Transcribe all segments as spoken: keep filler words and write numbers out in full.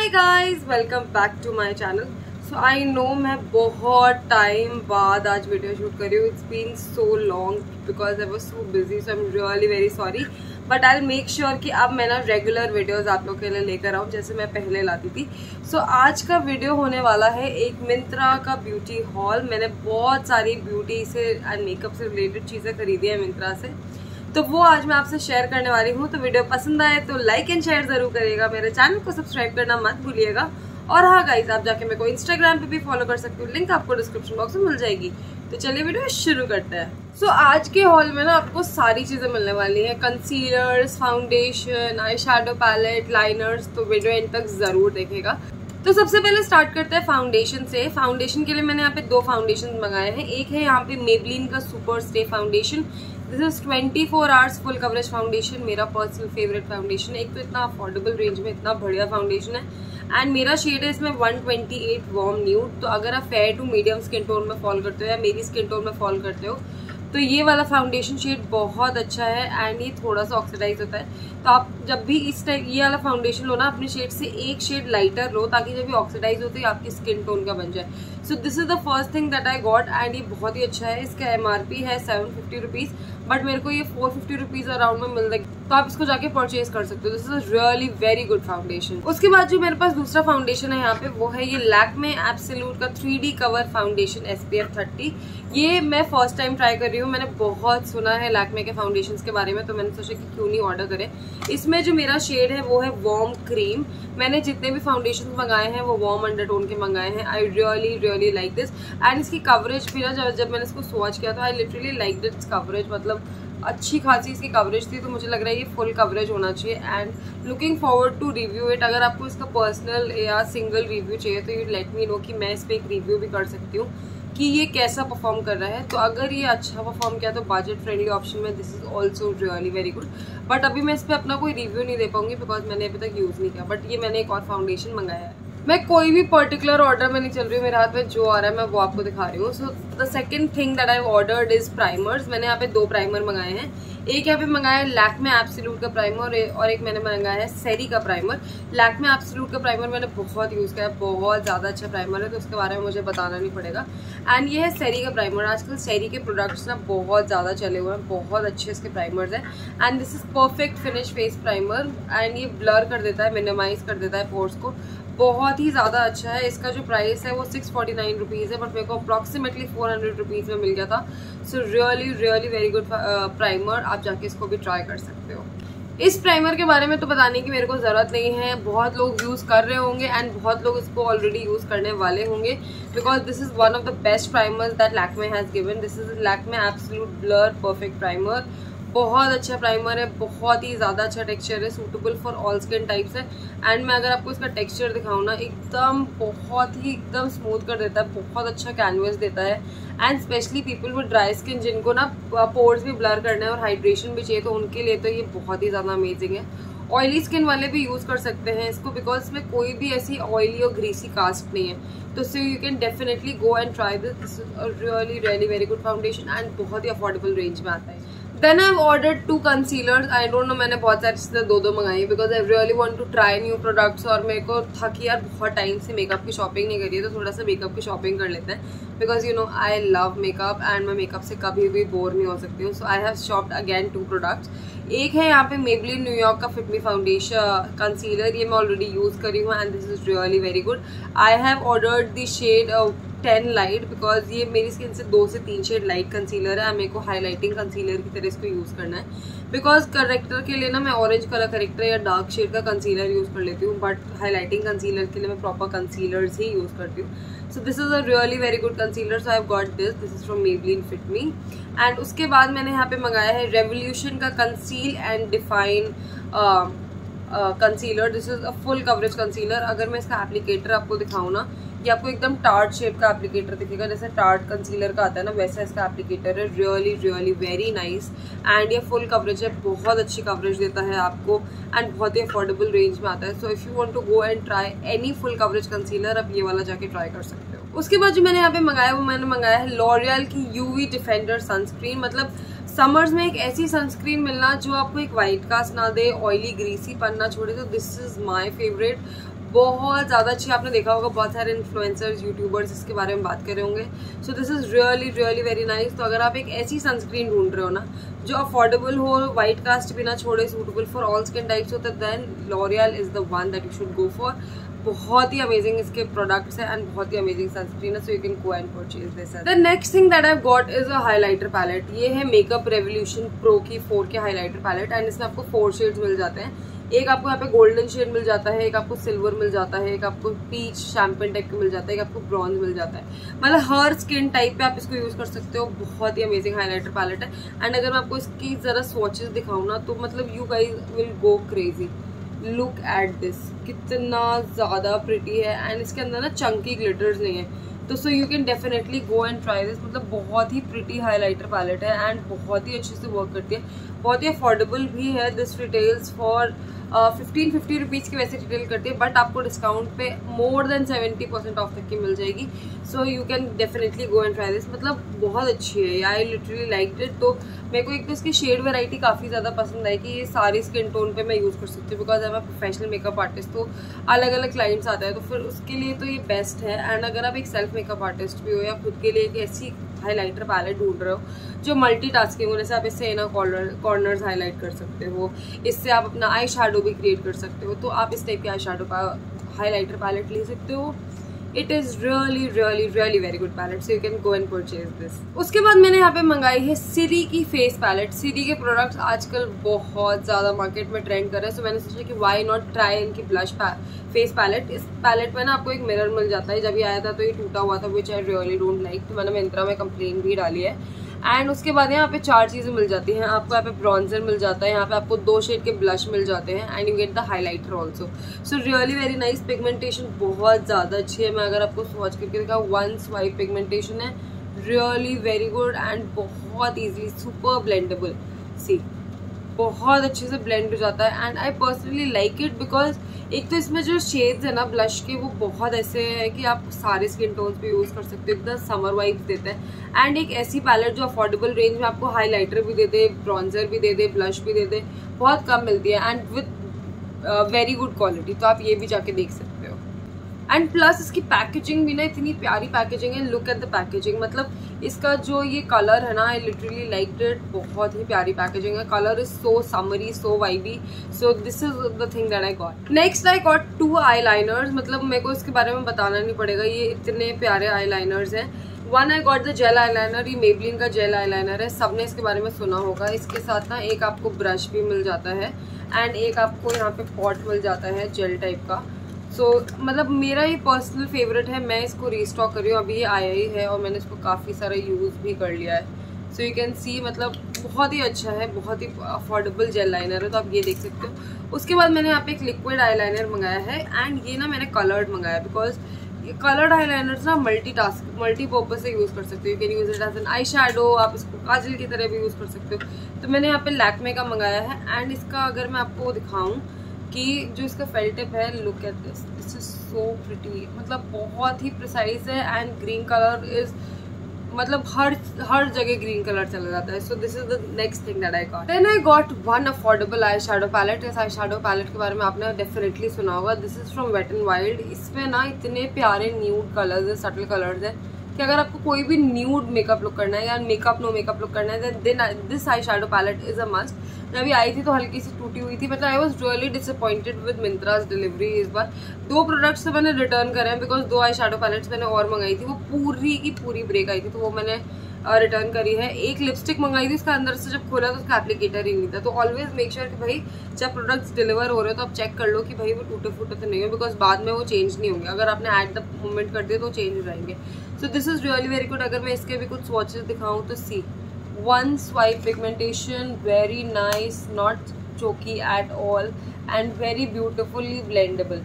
Hi guys, welcome back to my channel. So I know मैं बहुत time बाद आज वीडियो शूट कर रही हूँ। It's been so long because I was so busy, so I am really very sorry, but I will make sure कि अब मैं ना रेगुलर वीडियोस आप लोग के लिए लेकर आऊँ जैसे मैं पहले लाती थी। सो so, आज का वीडियो होने वाला है एक मिंत्रा का ब्यूटी हॉल। मैंने बहुत सारी ब्यूटी से एंड मेकअप से रिलेटेड चीज़ें खरीदी है मिंत्रा से, तो वो आज मैं आपसे शेयर करने वाली हूँ। तो वीडियो पसंद आए तो लाइक एंड शेयर जरूर करिएगा, मेरे चैनल को सब्सक्राइब करना मत भूलिएगा। और हाँ गाइज, आप जाके मेरे को इंस्टाग्राम पे भी फॉलो कर सकते हो, लिंक आपको डिस्क्रिप्शन बॉक्स में मिल जाएगी। तो चलिए वीडियो शुरू करते हैं। सो so, आज के हॉल में ना आपको सारी चीजें मिलने वाली हैं, concealers, foundation, eye shadow palette, liners. तो वीडियो एंड तक जरूर देखेगा। तो सबसे पहले स्टार्ट करते हैं फाउंडेशन से। फाउंडेशन के लिए मैंने यहाँ पे दो फाउंडेशन मंगाए हैं। एक है यहाँ पे मेबलिन का super stay foundation. This is twenty four hours full coverage foundation, मेरा पर्सनल फेवरेट फाउंडेशन है। एक तो इतना अफोर्डेबल रेंज में इतना बढ़िया फाउंडेशन है एंड मेरा शेड है इसमें one twenty eight warm nude. तो अगर आप fair to medium skin tone में फॉल करते हो या मेरी स्किन टोन में फॉल करते हो तो ये वाला फाउंडेशन शेड बहुत अच्छा है एंड ये थोड़ा सा ऑक्सीडाइज होता है। तो आप जब भी इस टाइप ये वाला फाउंडेशन लो ना, अपने शेड से एक शेड लाइटर लो ताकि जब ये ऑक्सीडाइज हो तो ये आपकी स्किन टोन का बन जाए। So this is the first thing that I got and ये बहुत ही अच्छा है। इसका एमआरपी है सेवन फिफ्टी रुपीज, बट मेरे को ये फोर फिफ्टी रुपीज अराउंड में मिल रहा है, तो आप इसको जाके परचेज कर सकते हो। This is really very good foundation. उसके बाद जो मेरे पास दूसरा फाउंडेशन है यहाँ पे वो है ये लैक्मे एब्सोल्यूट का three D cover foundation S P F thirty. ये मैं फर्स्ट टाइम ट्राई कर रही हूँ। मैंने बहुत सुना है लैक्मे के फाउंडेशन के बारे में, तो मैंने सोचा कि क्यों नहीं ऑर्डर करें। इसमें जो मेरा शेड है वो है वार्म क्रीम। मैंने जितने भी फाउंडेशन मंगाए हैं वो वार्म अंडरटोन के मंगाए हैं। I really really like this and इसकी कवरेज भी ना, जब मैंने इसको स्वॉच किया तो I literally like this coverage. मतलब अच्छी खासी इसकी कवरेज थी, तो मुझे लग रहा है ये फुल कवरेज होना चाहिए and looking forward to review it. अगर आपको इसका पर्सनल या सिंगल रिव्यू चाहिए तो यू लेट मी नो कि मैं इस पर एक रिव्यू भी कर सकती हूँ कि ये कैसा परफॉर्म कर रहा है। तो अगर ये अच्छा परफॉर्म किया तो बजट फ्रेंडली ऑप्शन में this is also really very good. But अभी मैं इस पर अपना कोई रिव्यू नहीं दे पाऊंगी बिकॉज मैंने अभी तक यूज़ नहीं किया। बट ये मैंने एक और फाउंडेशन मंगाया है। मैं कोई भी पर्टिकुलर ऑर्डर में नहीं चल रही हूँ, मेरे हाथ में जो आ रहा है मैं वो आपको दिखा रही हूँ। So the second thing that I ordered is primers. मैंने यहाँ पे दो प्राइमर मंगाए हैं। एक यहाँ पे मंगाया है लैक्मे एब्सोल्यूट का प्राइमर और एक मैंने मंगाया है सेरी का प्राइमर। लैक्मे एब्सोल्यूट का प्राइमर मैंने बहुत यूज़ किया है, बहुत ज़्यादा अच्छा प्राइमर है, तो उसके बारे में मुझे बताना नहीं पड़ेगा। एंड ये है सेरी का प्राइमर। आजकल सेरी के प्रोडक्ट्स ना बहुत ज़्यादा चले हुए हैं, बहुत अच्छे इसके प्राइमर्स हैं and this is perfect finish face primer and ये ब्लर कर देता है, मिनिमाइज कर देता है पोर्स को। बहुत ही ज़्यादा अच्छा है। इसका जो प्राइस है वो सिक्स फोर्टी नाइन रुपीज़ है, बट मेरे को अप्रॉक्सीमेटली फोर हंड्रेड रुपीज़ में मिल गया था। So really really very good primer, आप जाके इसको भी ट्राई कर सकते हो। इस प्राइमर के बारे में तो बताने की मेरे को ज़रूरत नहीं है, बहुत लोग यूज़ कर रहे होंगे एंड बहुत लोग इसको ऑलरेडी यूज़ करने वाले होंगे because this is one of the best primers that Lakme has given. This is Lakme absolute blur perfect primer. बहुत अच्छा प्राइमर है, बहुत ही ज़्यादा अच्छा टेक्सचर है, suitable for all skin types है। एंड मैं अगर आपको इसका टेक्सचर दिखाऊँ ना, एकदम बहुत ही एकदम स्मूथ कर देता है, बहुत अच्छा कैनवस देता है and specially people with dry skin जिनको ना पोर्स भी ब्लर करना है और हाइड्रेशन भी चाहिए, तो उनके लिए तो ये बहुत ही ज़्यादा अमेजिंग है। ऑयली स्किन वाले भी यूज़ कर सकते हैं इसको बिकॉज इसमें कोई भी ऐसी ऑयली और ग्रीसी कास्ट नहीं है, तो so you can definitely go and try this. This is a really really very good foundation and बहुत ही अफोर्डेबल रेंज में आता है। Then I have ordered two concealers. I don't know, मैंने बहुत सारी चीज़ें दो दो मंगाई because I really want to try new products और मेरे को था कि यार बहुत टाइम से मेकअप की शॉपिंग नहीं करी है, तो थोड़ा सा मेकअप की शॉपिंग कर लेते हैं because you know I love makeup and मैं मेकअप से कभी भी बोर नहीं हो सकती हूँ। So I have shopped again two products. एक है यहाँ पे मेबलिन न्यूयॉर्क का फिट मी फाउंडेशन कंसीलर, ये मैं ऑलरेडी यूज़ करी हूँ and this is really very good. I have ordered the shade ten light because ये मेरी स्किन से दो से तीन शेड लाइट कंसीलर है। मेरे को हाईलाइटिंग कंसीलर की तरह इसको यूज़ करना है बिकॉज करेक्टर के लिए ना मैं ऑरेंज कलर करेक्टर या डार्क शेड का कंसीलर यूज़ कर लेती हूँ, बट हाईलाइटिंग कंसीलर के लिए मैं प्रॉपर कंसीलर्स ही यूज़ करती हूँ। So this is a really very good concealer, so I have got this. This is from Maybelline fit me. And उसके बाद मैंने यहाँ पे मंगाया है रेवोल्यूशन का conceal and define concealer. This is a full coverage concealer. अगर मैं इसका एप्लीकेटर आपको दिखाऊँ ना, ये आपको एकदम टार्ट शेप का एप्लीकेटर दिखेगा, जैसे टार्ट कंसीलर का आता है ना वैसा इसका एप्लीकेटर है। Really really very nice and ये फुल कवरेज है, बहुत अच्छी कवरेज देता है आपको एंड बहुत ही अफोर्डेबल रेंज में आता है। So if you want to go and try any full coverage concealer, आप ये वाला जाके ट्राई कर सकते हो। उसके बाद जो मैंने यहाँ पे मंगाया वो मैंने मंगाया है लॉरियल की यूवी डिफेंडर सनस्क्रीन। मतलब समर्स में एक ऐसी सनस्क्रीन मिलना जो आपको एक वाइट कास्ट ना दे, ऑयली ग्रीसी पन ना छोड़े, तो दिस इज माय फेवरेट। बहुत ज़्यादा अच्छी। आपने देखा होगा बहुत सारे इन्फ्लुएंसर्स यूट्यूबर्स इसके बारे में बात कर रहे होंगे। So this is really really very nice. तो अगर आप एक ऐसी सनस्क्रीन ढूंढ रहे हो ना जो अफोर्डेबल हो, वाइट कास्ट भी ना छोड़े, suitable for all skin types होता है, then L'Oreal is the one that you should go for. बहुत ही अमेजिंग इसके प्रोडक्ट्स हैं एंड बहुत ही अमेजिंग सनस्क्रीन है, so you can go and purchase this. The next thing that I got is a highlighter palette. ये है makeup revolution pro की four K highlighter palette and इसमें आपको फोर शेड्स मिल जाते हैं। एक आपको यहाँ पे गोल्डन शेड मिल जाता है, एक आपको सिल्वर मिल जाता है, एक आपको पीच शैम्पेन टाइप का मिल जाता है, एक आपको ब्रॉन्ज मिल जाता है। मतलब हर स्किन टाइप पे आप इसको यूज कर सकते हो। बहुत ही अमेजिंग हाइलाइटर पैलेट है एंड अगर मैं आपको इसकी जरा स्वॉचेस दिखाऊं ना तो मतलब you guys will go crazy. Look at this, कितना ज्यादा प्रिटी है एंड इसके अंदर ना चंकी ग्लिटर्स नहीं है, तो so you can definitely go and try this. मतलब बहुत ही प्रिटी हाइलाइटर पैलेट है एंड बहुत ही अच्छे से वर्क करती है, बहुत ही अफोर्डेबल भी है। This retails for fifteen fifty rupees की वैसे रिटेल करती है, बट आपको डिस्काउंट पे more than seventy percent off तक की मिल जाएगी। So you can definitely go and try this. मतलब बहुत अच्छी है, आई लिटरली लाइक इट। तो मेरे को एक तो इसकी शेड वैरायटी काफ़ी ज़्यादा पसंद आई कि ये सारी स्किन टोन पे मैं यूज़ कर सकती हूँ, because I am a professional makeup artist. तो अलग अलग क्लाइंट्स आते हैं तो फिर उसके लिए तो ये बेस्ट है। एंड अगर आप एक सेल्फ मेकअप आर्टिस्ट भी हो या खुद के लिए एक ऐसी हाइलाइटर पैलेट ढूंढ रहे हो जो मल्टीटास्किंग हो, जैसे आप इससे इनर कॉर्नर कॉर्नर्स हाईलाइट कर सकते हो, इससे आप अपना आई शैडो भी क्रिएट कर सकते हो, तो आप इस टाइप के आई शैडो का हाइलाइटर पैलेट ले सकते हो। It is really really really very good palette, so you can go and purchase this. उसके बाद मैंने यहाँ पे मंगाई है सिरी की फेस पैलेट। सिरी के प्रोडक्ट्स आजकल बहुत ज़्यादा मार्केट में ट्रेंड कर रहे हैं, सो मैंने सोचा कि वाई नॉट ट्राई इनकी ब्लश फेस पैलेट। इस पैलेट में ना आपको एक मिरर मिल जाता है, जब ये आया था तो ये टूटा हुआ था, which I really don't like, तो मैंने मिंत्रा में कंप्लेन भी डाली है। एंड उसके बाद यहाँ पे चार चीज़ें मिल जाती हैं आपको। यहाँ पे ब्रॉन्जर मिल जाता है, यहाँ पे आपको दो शेड के ब्लश मिल जाते हैं and you get the highlighter also. So really very nice. Pigmentation बहुत ज़्यादा अच्छी है। मैं अगर आपको स्वॉच करके दिखा, वन स्वाइप पिगमेंटेशन है, रियली वेरी गुड एंड बहुत ईजिली सुपर ब्लेंडेबल। सी बहुत अच्छे से ब्लेंड हो जाता है and I personally like it because एक तो इसमें जो शेड्स है ना ब्लश के वो बहुत ऐसे है कि आप सारे स्किन टोन्स पे यूज कर सकते हो, एकदम समर वाइब्स देते हैं। एंड एक ऐसी पैलेट जो अफोर्डेबल रेंज में आपको हाइलाइटर भी दे दे, ब्रॉन्जर भी दे दे, ब्लश भी दे दे, बहुत कम मिलती है and with very good quality. तो आप ये भी जाके देख सकते हो। एंड प्लस इसकी पैकेजिंग भी ना इतनी प्यारी पैकेजिंग है। लुक एट द पैकेजिंग, मतलब इसका जो ये कलर है ना, आई लिटरली लाइक इट। बहुत ही प्यारी पैकेजिंग है, colour is so summery, so vibey. So this is the thing that I got. Next I got two eye liners. मतलब मेरे को इसके बारे में बताना नहीं पड़ेगा, ये इतने प्यारे आई लाइनर्स हैं। One I got the gel eye liner. ये मेबलिन का जेल आई लाइनर है, सबने इसके बारे में सुना होगा। इसके साथ ना एक आपको ब्रश भी मिल जाता है एंड एक आपको यहाँ पे पॉट मिल जाता है जेल टाइप का। सो so, मतलब मेरा ये पर्सनल फेवरेट है, मैं इसको रीस्टॉक कर रही हूँ। अभी ये आया ही है और मैंने इसको काफ़ी सारा यूज़ भी कर लिया है। सो यू कैन सी, मतलब बहुत ही अच्छा है, बहुत ही अफोर्डेबल जेल लाइनर है, तो आप ये देख सकते हो। उसके बाद मैंने यहाँ पे एक लिक्विड आई लाइनर मंगाया है एंड ये ना मैंने कलर्ड मंगाया बिकॉज ये कलर्ड आई लाइनर्स ना मल्टी टास्क मल्टी पर्पज से यूज़ कर सकते हो। You can use it as an eye shadow, आप इसको काजल की तरह भी यूज़ कर सकते हो। तो मैंने यहाँ पे लैक्मे का मंगाया है एंड इसका अगर मैं आपको दिखाऊँ कि जो इसका फेल टिप है, look at this, this is so pretty. मतलब बहुत ही प्रिसाइज है एंड ग्रीन कलर इज, मतलब हर हर जगह ग्रीन कलर चला जाता है। So this is the next thing that I got. Then I got one affordable eye shadow palette. इस आई शैडो पैलेट के बारे में आपने डेफिनेटली सुना होगा। This is from wet and wild. इसमें ना इतने प्यारे न्यूड कलर्स है, सटल कलर्स है कि अगर आपको कोई भी न्यूड मेकअप लुक करना है या मेकअप नो मेकअप लुक करना है, then this eye shadow palette is a must. मैं अभी आई थी तो हल्की सी टूटी हुई थी, मतलब I was really disappointed with Myntra's delivery. इस बार दो प्रोडक्ट्स तो मैंने रिटर्न करे हैं बिकॉज दो आई शैडो पैलेट्स मैंने और मंगाई थी, वो पूरी की पूरी ब्रेक आई थी, तो वो मैंने रिटर्न uh, करी है। एक लिपस्टिक मंगाई थी, उसका अंदर से जब खोला तो उसका एप्लीकेटर ही नहीं था। तो ऑलवेज मेक श्योर कि भाई जब प्रोडक्ट्स डिलीवर हो रहे हो तो आप चेक कर लो कि भाई वो टूटे फूटे तो नहीं हो, बिकॉज बाद में वो चेंज नहीं होंगे। अगर आपने एट द मोमेंट कर दिया तो चेंज हो जाएंगे। So this is really very good. अगर मैं इसके भी कुछ स्वॉचेस दिखाऊँ तो see one swipe pigmentation, very nice, not chalky at all and very beautifully blendable.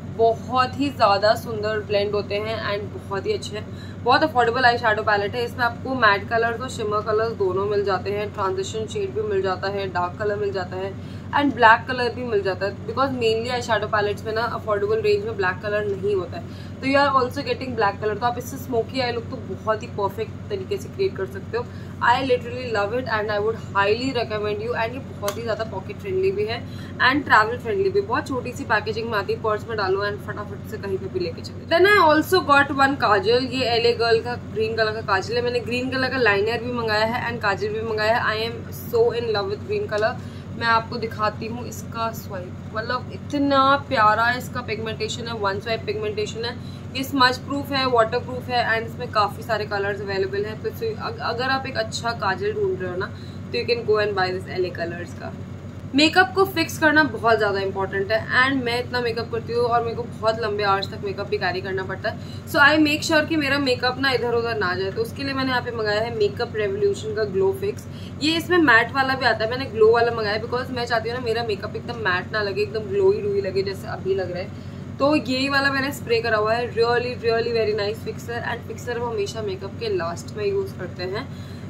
बहुत ही ज़्यादा सुंदर ब्लेंड होते हैं एंड बहुत ही अच्छे हैं। बहुत अफोर्डेबल आई शैडो पैलेट है। इसमें आपको मैट कलर्स और शिमर कलर्स दोनों मिल जाते हैं, ट्रांजिशन शेड भी मिल जाता है, डार्क कलर मिल जाता है एंड ब्लैक कलर भी मिल जाता है, because mainly eye shadow palettes में ना अफोर्डेबल रेंज में ब्लैक कलर नहीं होता है। तो you are also getting black colour, तो आप इससे स्मोकी आई लुक तो बहुत ही परफेक्ट तरीके से क्रिएट कर सकते हो। I literally love it and I would highly recommend you. And ये बहुत ही ज़्यादा पॉकेट फ्रेंडली भी है एंड ट्रैवल फ्रेंडली भी। बहुत छोटी सी पैकेजिंग में आती है, पर्स में डालो लो एंड फटाफट से कहीं पे भी लेके चले। Then I also got one kajal, ये एल ए गर्ल का ग्रीन कलर का काजल है। मैंने ग्रीन कलर का लाइनर भी मंगाया है एंड काजल भी मंगाया है। I am so in love with green colour. मैं आपको दिखाती हूँ इसका स्वाइप, मतलब इतना प्यारा है इसका पिगमेंटेशन है, वन स्वाइप पिगमेंटेशन है। ये स्मज प्रूफ है, वाटर प्रूफ है एंड इसमें काफ़ी सारे कलर्स अवेलेबल हैं। तो अगर आप एक अच्छा काजल ढूंढ रहे हो ना तो you can go and buy this L A colours का। मेकअप को फिक्स करना बहुत ज़्यादा इंपॉर्टेंट है एंड मैं इतना मेकअप करती हूँ और मेरे को बहुत लंबे आवर्स तक मेकअप भी कैरी करना पड़ता है। सो आई मेक श्योर कि मेरा मेकअप ना इधर उधर ना जाए। तो उसके लिए मैंने यहाँ पे मंगाया है मेकअप रेवोल्यूशन का ग्लो फिक्स। ये इसमें मैट वाला भी आता है, मैंने ग्लो वाला मंगाया बिकॉज मैं चाहती हूँ ना मेरा मेकअप एकदम मैट ना लगे, एकदम ग्लोई ग्लोई लगे जैसे अभी लग रहा है। तो यही वाला मैंने स्प्रे करा हुआ है। Really really very nice fixer and fixer हम हमेशा मेकअप के लास्ट में यूज़ करते हैं।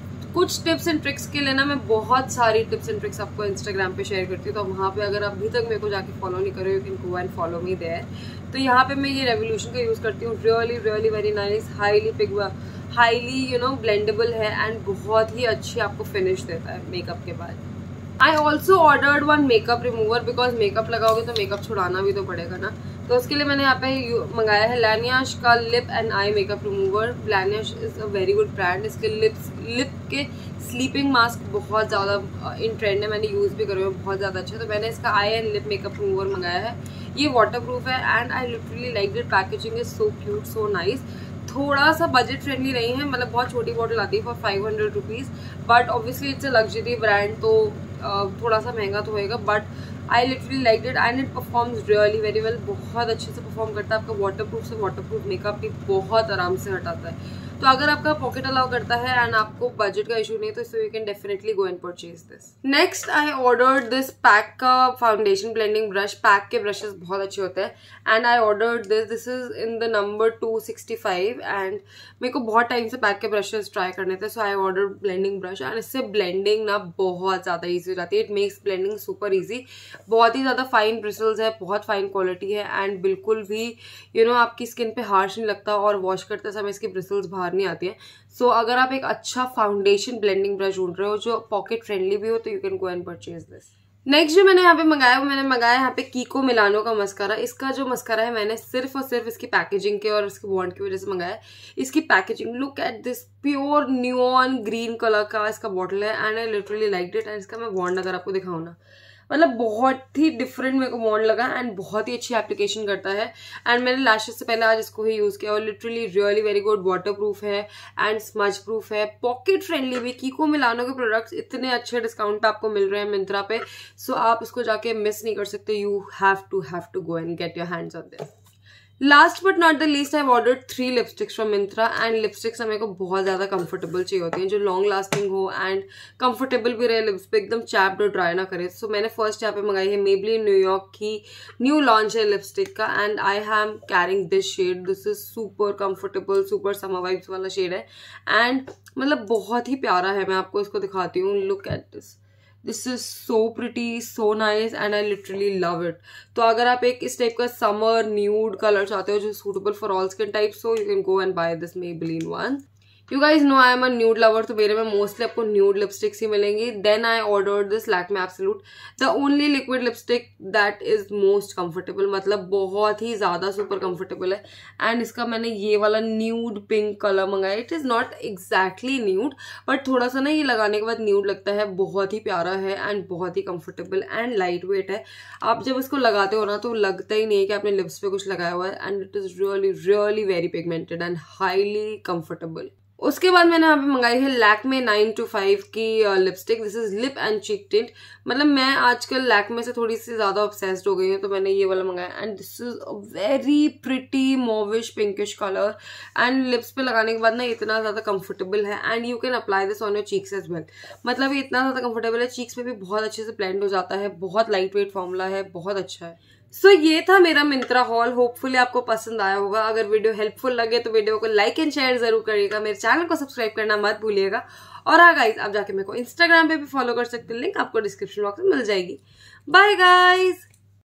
कुछ टिप्स एंड ट्रिक्स के लिए ना मैं बहुत सारी टिप्स एंड ट्रिक्स आपको इंस्टाग्राम पे शेयर करती हूँ, तो वहाँ पे अगर अभी तक मेरे को जाके फॉलो नहीं करो you can go and follow me there. तो यहाँ पे मैं ये रेवोल्यूशन का यूज़ करती हूँ। Really really very nice, highly pig highly you know blendable है एंड बहुत ही अच्छी आपको फिनिश देता है मेकअप के बाद। I also ordered one makeup remover because makeup लगाओगे तो मेकअप छुड़ाना भी तो पड़ेगा ना। तो उसके लिए मैंने यहाँ पे मंगाया है लैनियाश का lip and eye makeup remover. Laneige is a very good brand. इसके लिप्स लिप के स्लीपिंग मास्क बहुत ज़्यादा इन ट्रेंड है, मैंने यूज़ भी करे हुए, बहुत ज़्यादा अच्छा। तो मैंने इसका eye and lip makeup remover मंगाया है। ये वाटर प्रूफ है and I literally like it. Packaging is so cute, so nice. थोड़ा सा बजट फ्रेंडली नहीं है, मतलब बहुत छोटी बॉटल आती है for five hundred rupees, but obviously it's a luxury brand तो थोड़ा सा महंगा तो होएगा, but I literally like it and it performs really very well. बहुत अच्छे से परफॉर्म करता है। आपका वाटर प्रूफ से वाटर प्रूफ मेकअप भी बहुत आराम से हटाता है। तो अगर आपका पॉकेट अलाउ करता है एंड आपको बजट का इशू नहीं तो so you can definitely go and purchase this. Next I ordered this PAC का फाउंडेशन ब्लेंडिंग ब्रश। पैक के ब्रशेस बहुत अच्छे होते हैं and I ordered this this is in the number two sixty five and मेरे को बहुत टाइम से पैक के ब्रशेस ट्राई करने थे। So I ordered blending brush and इससे ब्लेंडिंग ना बहुत ज़्यादा ईजी हो जाती है। It makes blending super easy. बहुत ही ज़्यादा फाइन ब्रिसल्स है, बहुत फाइन क्वालिटी है एंड बिल्कुल भी यू नो आपकी स्किन पे हार्श नहीं लगता और वॉश करते समय इसकी ब्रिसल्स बाहर नहीं आती है। सो so, अगर आप एक अच्छा फाउंडेशन ब्लेंडिंग ब्रश ढूंढ रहे हो जो पॉकेट फ्रेंडली भी हो तो you can go and purchase this. Next जो मैंने यहाँ पे मंगाया वो मैंने मंगाया यहाँ पे कीको मिलानो का मस्कारा। इसका जो मस्कारा है मैंने सिर्फ और सिर्फ इसकी पैकेजिंग के और इसकी बॉन्ड की वजह से मंगाया है। इसकी packaging look at this pure neon green colour का इसका बॉटल है and I literally like it. And इसका मैं बॉन्ड अगर आपको दिखाऊँ ना मतलब बहुत ही डिफरेंट मेरे को बॉन्ड लगा एंड बहुत ही अच्छी एप्लीकेशन करता है। एंड मैंने लैशेस से पहले आज इसको ही यूज़ किया और literally really very good. Water proof है एंड स्मज प्रूफ है, पॉकेट फ्रेंडली भी। कीको मिलानो के प्रोडक्ट्स इतने अच्छे डिस्काउंट पे आपको मिल रहे हैं मिंत्रा पे, सो so आप इसको जाके मिस नहीं कर सकते। You have to have to go and get your hands on this. Last but not the least I ordered three lipsticks from Myntra and lipsticks मेरे को बहुत ज़्यादा कंफर्टेबल चाहिए होती हैं जो लॉन्ग लास्टिंग हो एंड कंफर्टेबल भी रहे लिप्स पे, एकदम चैप्ड और ड्राई ना करे। सो so, मैंने फर्स्ट यहाँ पे मंगाई है मेबलिन न्यूयॉर्क की न्यू लॉन्च है लिपस्टिक का and I am carrying this shade. This is super comfortable, super summer vibes वाला शेड है एंड मतलब बहुत ही प्यारा है। मैं आपको इसको दिखाती हूँ, look at this. This is so pretty, so nice and I literally love it. तो अगर आप एक इस टाइप का समर न्यूड कलर चाहते हो जो suitable for all skin type, so you can go and buy this Maybelline one. You guys know I am a nude lover, तो मेरे में मोस्टली आपको न्यूड लिपस्टिक्स ही मिलेंगी। Then I ordered this Lakme absolute, the only liquid lipstick that is most comfortable, मतलब बहुत ही ज्यादा super comfortable है। एंड इसका मैंने ये वाला न्यूड पिंक कलर मंगाया। It is not exactly nude but थोड़ा सा ना ये लगाने के बाद न्यूड लगता है। बहुत ही प्यारा है एंड बहुत ही कंफर्टेबल एंड लाइट वेट है। आप जब इसको लगाते हो ना तो लगता ही नहीं है कि आपने लिप्स पे कुछ लगाया हुआ है and it is really really very pigmented and highly comfortable. उसके बाद मैंने यहाँ पे मंगाई है लैक्मे नाइन टू फाइव की lipstick. This is lip and cheek tint. मतलब मैं आजकल लैक्मे से थोड़ी सी ज्यादा ऑब्सेस्ड हो गई हूँ तो मैंने ये वाला मंगाया and this is a very pretty mauvish pinkish colour and lips पे लगाने के बाद ना इतना ज्यादा कंफर्टेबल है and you can apply this on your cheeks as well. मतलब ये इतना ज्यादा कंफर्टेबल है, चीक्स पे भी बहुत अच्छे से ब्लेंड हो जाता है, बहुत लाइट वेट फॉर्मूला है, बहुत अच्छा है। सो so, ये था मेरा मिंत्रा हॉल। होपफुली आपको पसंद आया होगा। अगर वीडियो हेल्पफुल लगे तो वीडियो को लाइक एंड शेयर जरूर करिएगा। मेरे चैनल को सब्सक्राइब करना मत भूलिएगा। और हाँ गाइज, आप जाके मेरे को इंस्टाग्राम पे भी फॉलो कर सकते हैं, लिंक आपको डिस्क्रिप्शन बॉक्स में मिल जाएगी। Bye guys.